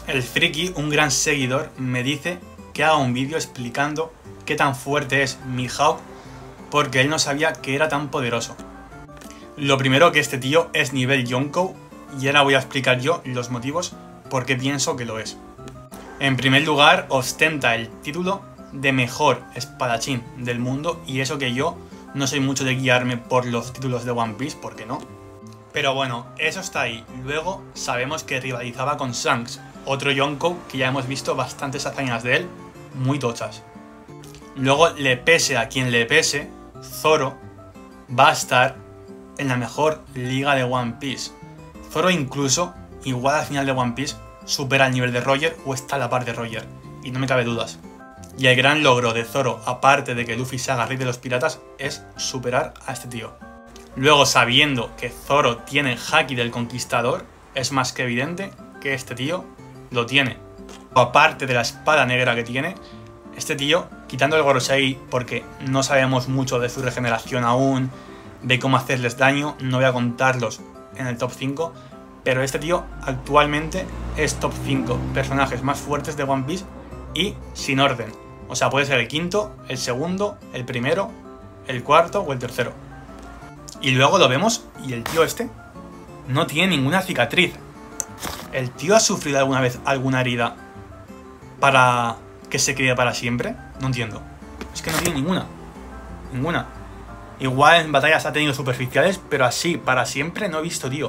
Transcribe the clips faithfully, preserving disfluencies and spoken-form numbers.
El friki, un gran seguidor, me dice que haga un vídeo explicando qué tan fuerte es Mihawk porque él no sabía que era tan poderoso. Lo primero, que este tío es nivel Yonkou, y ahora voy a explicar yo los motivos por qué pienso que lo es. En primer lugar, ostenta el título de mejor espadachín del mundo, y eso que yo no soy mucho de guiarme por los títulos de One Piece, porque no. Pero bueno, eso está ahí. Luego sabemos que rivalizaba con Shanks, otro Yonkou que ya hemos visto bastantes hazañas de él, muy tochas. Luego, le pese a quien le pese, Zoro va a estar en la mejor liga de One Piece. Zoro incluso, igual al final de One Piece, supera el nivel de Roger o está a la par de Roger, y no me cabe dudas. Y el gran logro de Zoro, aparte de que Luffy se haga rey de los piratas, es superar a este tío. Luego, sabiendo que Zoro tiene Haki del Conquistador, es más que evidente que este tío lo tiene. Aparte de la espada negra que tiene, este tío, quitando el Gorosei porque no sabemos mucho de su regeneración aún, de cómo hacerles daño, no voy a contarlos en el top cinco, pero este tío actualmente es top cinco personajes más fuertes de One Piece y sin orden. O sea, puede ser el quinto, el segundo, el primero, el cuarto o el tercero. Y luego lo vemos y el tío este no tiene ninguna cicatriz. ¿El tío ha sufrido alguna vez alguna herida para que se quede para siempre? No entiendo. Es que no tiene ninguna. Ninguna. Igual en batallas ha tenido superficiales, pero así, para siempre, no he visto, tío.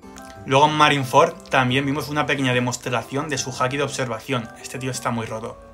Luego en Marineford también vimos una pequeña demostración de su haki de observación. Este tío está muy roto.